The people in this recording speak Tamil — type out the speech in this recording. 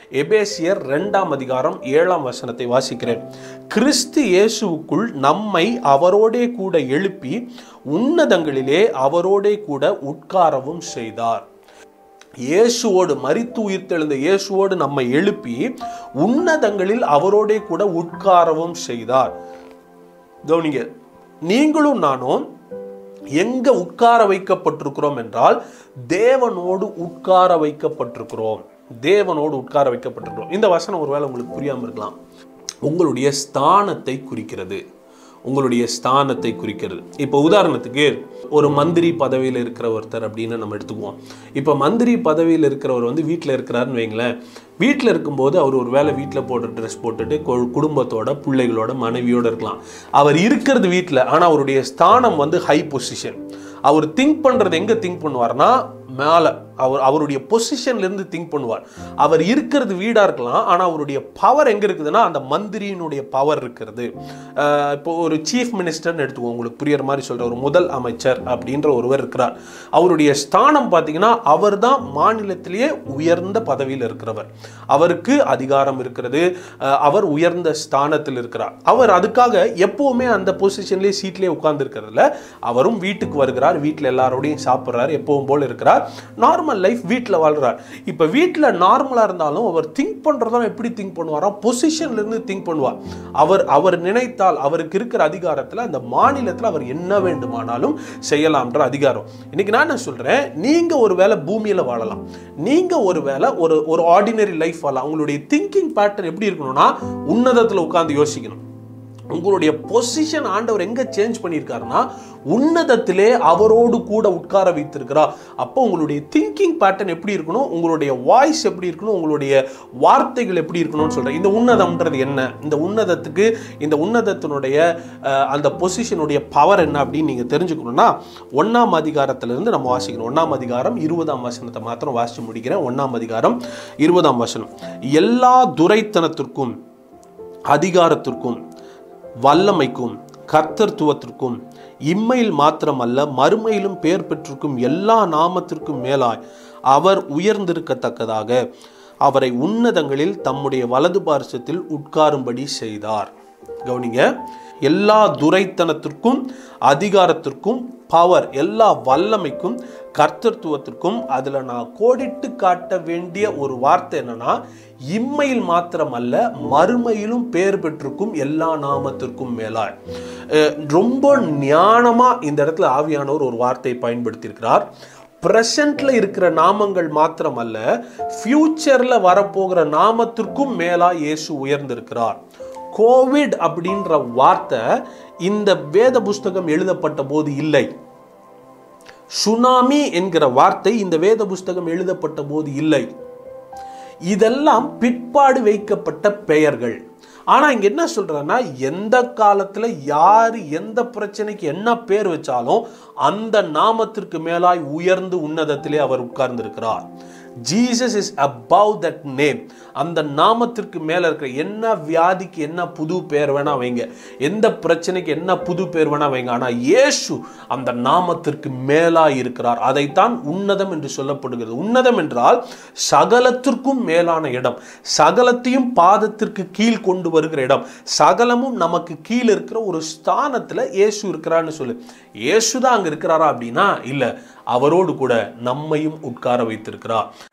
எபேசியர் 2:7 வாசிக்கிறேன். கிறிஸ்து இயேசுவுக்குள் நம்மை அவரோடே கூட எழுப்பி உன்னதங்களிலே அவரோடே கூட உட்காரவும் செய்தார். இயேசுவோடு மரித்து உயிர்த்தெழுந்த இயேசுவோடு நம்மை எழுப்பி உன்னதங்களில் அவரோடே கூட உட்காரவும் செய்தார். கவனிங்க, நீங்களும் நானும் எங்க உட்கார வைக்கப்பட்டிருக்கிறோம் என்றால் தேவனோடு உட்கார வைக்கப்பட்டிருக்கிறோம். தேவனோடு உட்கார வைக்கப்பட்டிருக்கிறோம். இந்த வசனம் ஒருவேளை உங்களுக்கு புரியாம இருக்கலாம். உங்களுடைய ஸ்தானத்தை குறிக்கிறது. உங்களுடைய ஸ்தானத்தை குறிக்கிறது. இப்போ உதாரணத்துக்கு ஒரு மந்திரி பதவியில் இருக்கிற ஒருத்தர் அப்படின்னு நம்ம எடுத்துக்குவோம். இப்போ மந்திரி பதவியில் இருக்கிறவர் வந்து வீட்டில் இருக்கிறாருன்னு வைங்களேன். வீட்டில் இருக்கும்போது அவர் ஒரு வேளை வீட்டில் போடுற ட்ரெஸ் போட்டுட்டு குடும்பத்தோட பிள்ளைகளோட மனைவியோடு இருக்கலாம். அவர் இருக்கிறது வீட்டில், ஆனால் அவருடைய ஸ்தானம் வந்து ஹை பொசிஷன். அவர் திங்க் பண்ணுறது எங்கே திங்க் பண்ணுவார்னா மேலே அவருடைய பொசிஷன்லேருந்து திங்க் பண்ணுவார். அவர் இருக்கிறது வீடாக இருக்கலாம், ஆனால் அவருடைய பவர் எங்கே இருக்குதுன்னா அந்த மந்திரியினுடைய பவர் இருக்கிறது. இப்போ ஒரு சீஃப் மினிஸ்டர்னு எடுத்துக்கோங்க, உங்களுக்கு புரியுற மாதிரி சொல்கிற ஒரு முதல் அமைச்சர் அப்படின்ற ஒருவர் இருக்கிறார். அவருடைய ஸ்தானம் பார்த்தீங்கன்னா அவர் தான் மாநிலத்திலேயே உயர்ந்த பதவியில் இருக்கிறவர். அவருக்கு அதிகாரம் இருக்கிறது. அவர் உயர்ந்த ஸ்தானத்தில் இருக்கிறார். அவர் அதுக்காக எப்போவுமே அந்த பொசிஷன்லேயே சீட்லேயே உட்கார்ந்து இருக்கிறதுல அவரும் வீட்டுக்கு வருகிறார். வீட்டில் எல்லாரோடையும் சாப்பிட்றாரு. எப்பவும் போல் இருக்கிறார். நார்மல் லைஃப் வீட்டில் வாழ்றார். இப்போ வீட்டில் நார்மலாக இருந்தாலும் அவர் திங்க் பண்ணுறதும் எப்படி திங்க் பண்ணுவாரா, பொசிஷன்லேருந்து திங்க் பண்ணுவார். அவர் நினைத்தால் அவருக்கு இருக்கிற அதிகாரத்தில் அந்த மாநிலத்தில் அவர் என்ன வேண்டுமானாலும் செய்யலாம்ன்ற அதிகாரம். இன்னைக்கு நான் என்ன சொல்கிறேன், நீங்கள் ஒரு வேளை பூமியில் வாழலாம், நீங்கள் ஒரு வேளை ஒரு ஆர்டினரி லைஃப் வாழலாம். உங்களுடைய திங்கிங் பேட்டர்ன் எப்படி இருக்கணும்னா உன்னதத்தில் உட்கார்ந்து யோசிக்கணும். உங்களுடைய பொசிஷன் ஆண்டவர் எங்க சேஞ்ச் பண்ணியிருக்காருன்னா உன்னதத்திலே அவரோடு கூட உட்கார வைத்திருக்கிறார். அப்போ உங்களுடைய திங்கிங் பேட்டர்ன் எப்படி இருக்கணும், உங்களுடைய வாய்ஸ் எப்படி இருக்கணும், உங்களுடைய வார்த்தைகள் எப்படி இருக்கணும்னு சொல்றேன். இந்த உன்னதம்ன்றது என்ன, இந்த உன்னதத்துக்கு இந்த உன்னதத்தினுடைய அந்த பொசிஷனுடைய பவர் என்ன அப்படின்னு நீங்க தெரிஞ்சுக்கணும்னா 1ஆம் அதிகாரத்திலிருந்து நம்ம வாசிக்கணும். 1ஆம் அதிகாரம் 20ஆம் வசனத்தை மாத்திரம் வாசிச்சு முடிக்கிறேன். 1ஆம் அதிகாரம் 20ஆம் வசனம். எல்லா துரைத்தனத்திற்கும் அதிகாரத்திற்கும் வல்லமைக்கும் கர்த்தத்துவத்திற்கும் இம்மையில் மாத்திரமல்ல மறுமையிலும் பெயர் பெற்றிருக்கும் எல்லா நாமத்திற்கும் மேலாய் அவர் உயர்ந்திருக்கத்தக்கதாக அவரை உன்னதங்களில் தம்முடைய வலது பார்சத்தில் உட்காரும்படி செய்தார். கவனிங்க, எல்லா துரைத்தனத்திற்கும் அதிகாரத்திற்கும் பவர், எல்லா வல்லமைக்கும் கர்த்தத்துவத்திற்கும் அதுல நான் கோடிட்டு காட்ட வேண்டிய ஒரு வார்த்தை என்னன்னா இம்மையில் மாத்திரமல்ல மறுமையிலும் பெயர் பெற்றிருக்கும் எல்லா நாமத்திற்கும் மேலாய். ரொம்ப ஞானமா இந்த இடத்துல ஆவியானவர் ஒரு வார்த்தையை பயன்படுத்தி இருக்கிறார். பிரசன்ட்ல இருக்கிற நாமங்கள் மாத்திரமல்ல ஃபியூச்சர்ல வரப்போகிற நாமத்திற்கும் மேலா இயேசு உயர்ந்திருக்கிறார். கோவிட் அப்படின்ற வார்த்தை இந்த வேத புஸ்தகம் எழுதப்பட்ட போது இல்லை. சுனாமி என்கிற வார்த்தை இந்த வேத புஸ்தகம் எழுதப்பட்ட போது இல்லை. இதெல்லாம் பிற்பாடு வைக்கப்பட்ட பெயர்கள். ஆனா இங்க என்ன சொல்றேன்னா எந்த காலத்துல யாரு எந்த பிரச்சனைக்கு என்ன பேர் வச்சாலும் அந்த நாமத்திற்கு மேலாய் உயர்ந்து உன்னதத்திலே அவர் உட்கார்ந்து இருக்கிறார். Jesus is above that name. அந்த நாமத்திற்கு மேல இருக்கிற என்ன வியாதிக்கு என்ன புது பேர் வேணா வைங்க, எந்த பிரச்சனைக்கு என்ன புது பேர் வேணா வைங்க, ஆனா இயேசு அந்த நாமத்திற்கு மேலா இருக்கிறார். அதைத்தான் உன்னதம் என்று சொல்லப்படுகிறது. உன்னதம் என்றால் சகலத்திற்கும் மேலான இடம், சகலத்தையும் பாதத்திற்கு கீழ் கொண்டு வருகிற இடம், சகலமும் நமக்கு கீழ் இருக்கிற ஒரு ஸ்தானத்துல இயேசு இருக்கிறான்னு சொல்லு. இயேசு தான் அங்க இருக்கிறாரா அப்படின்னா இல்ல, அவரோடு கூட நம்மையும் உட்கார வைத்திருக்கிறார்.